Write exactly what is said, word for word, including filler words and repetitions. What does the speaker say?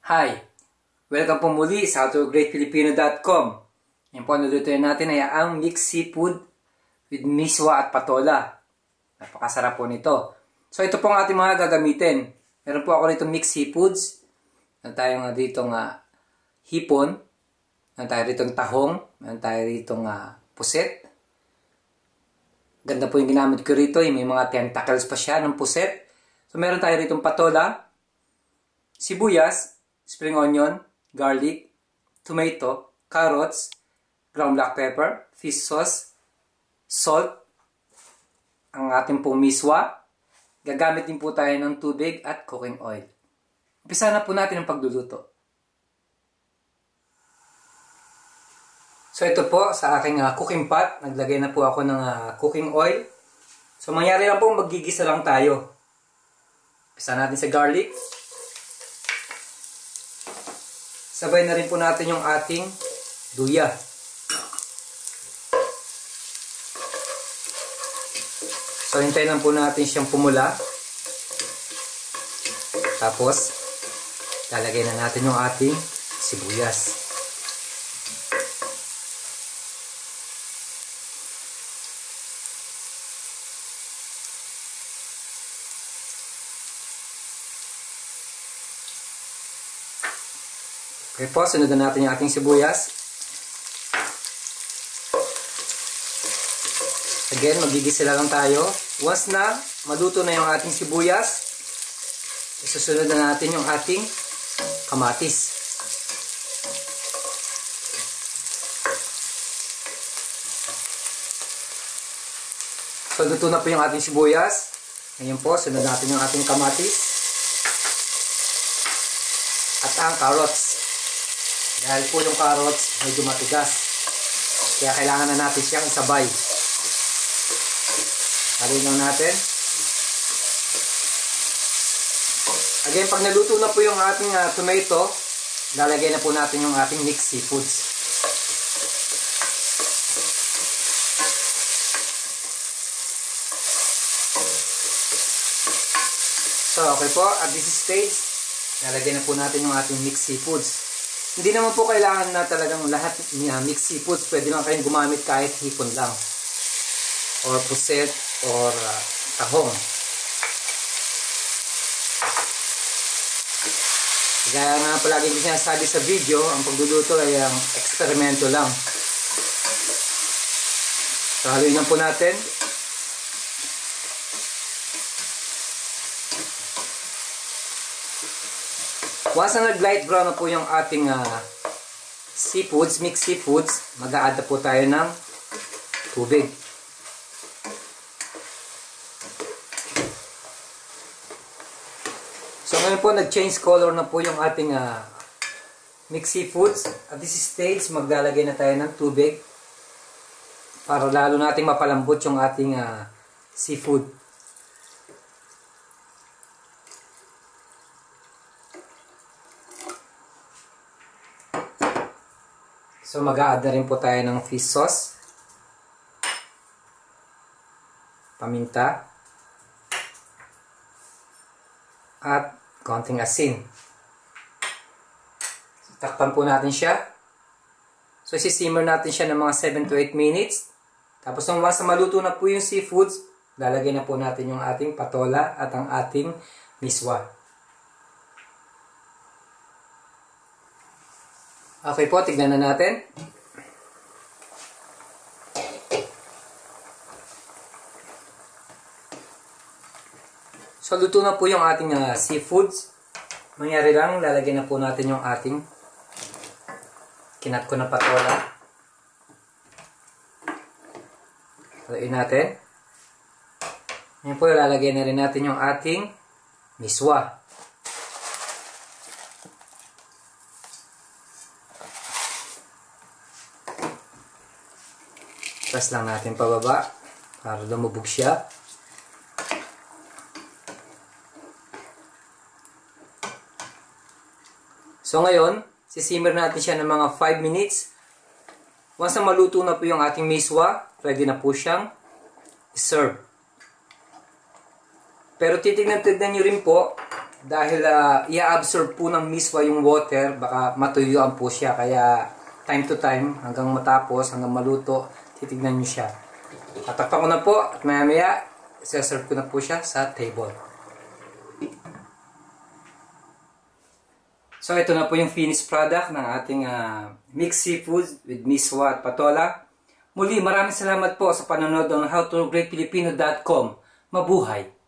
Hi! Welcome po muli sa how to great filipino dot com. Yan po, nulutuin natin ay ang mixed seafood with miswa at patola. Napakasarap po nito. So ito po ang ating mga gagamitin. Meron po ako rito mixed seafoods. Meron tayo nga dito nga hipon. Meron tayo rito tahong. Meron tayo rito nga puset. Ganda po yung ginamit ko rito. May mga tentacles pa siya ng puset. So meron tayo rito patola, sibuyas, spring onion, garlic, tomato, carrots, ground black pepper, fish sauce, salt, ang ating pong miswa. Gagamit din po tayo ng tubig at cooking oil. Umpisa na po natin ang pagluluto. So ito po sa aking uh, cooking pot, naglagay na po ako ng uh, cooking oil. So mangyari lang po, magigisa lang tayo. Umpisa natin sa garlic. Sabay na rin po natin yung ating luya. So, hintayin lang po natin siyang pumula. Tapos, lalagay na natin yung ating sibuyas. Okay po, sundan natin yung ating sibuyas. Again, magigisa lang tayo. Once na maluto na yung ating sibuyas, isusunod na natin yung ating kamatis. So, luto na po yung ating sibuyas. Ngayon po, sunod natin yung ating kamatis at ang carrots. Dahil po yung carrots medyo matigas. Kaya kailangan na natin siyang isabay. Haluin lang natin. Again, pag naluto na po yung ating uh, tomato, lalagay na po natin yung ating mixed seafoods. So, okay po. At this stage, lalagay na po natin yung ating mixed seafoods. Hindi naman po kailangan na talagang lahat ng uh, mixed seafoods. Pwede lang kayong gumamit kahit hipon lang. Or puset, or uh, tahong. Kaya nga palagi ko sinasabi sa video, ang pagluluto ay ang eksperimento lang. So, haluin lang po natin. Once na nag-light brown na po yung ating uh, seafoods, mixed seafoods, mag-a-add na po tayo ng tubig. So ngayon po, nag-change color na po yung ating uh, mixed seafoods. At this stage, maglalagay na tayo ng tubig para lalo nating mapalambot yung ating uh, seafood. So mag-a-add na rin po tayo ng fish sauce, paminta, at konting asin. So, takpan po natin siya. So isi-simmer natin siya ng mga seven to eight minutes. Tapos nung once na maluto na po yung seafoods, lalagay na po natin yung ating patola at ang ating miswa. Okay po, tignan na natin. So, luto na po yung ating uh, seafoods. Mangyari lang, lalagyan na po natin yung ating kinat ko na patola. Haluin natin. Ngayon po, lalagyan na rin natin yung ating miswa. Press lang natin pababa para lumubog siya. So ngayon, sisimmer natin siya ng mga five minutes. Once na maluto na po yung ating miswa, ready na po siyang i-serve. Pero titignan-tignan nyo rin po Dahil uh, i-absorb po ng miswa yung water, baka matuyuan po siya. Kaya time to time, hanggang matapos, hanggang maluto, titignan nyo siya. Tatakpan ko na po at maya maya, isa-serve ko na po siya sa table. So ito na po yung finished product ng ating uh, mixed seafood with miswa at patola. Muli, maraming salamat po sa panonood ng how to great filipino dot com. Mabuhay!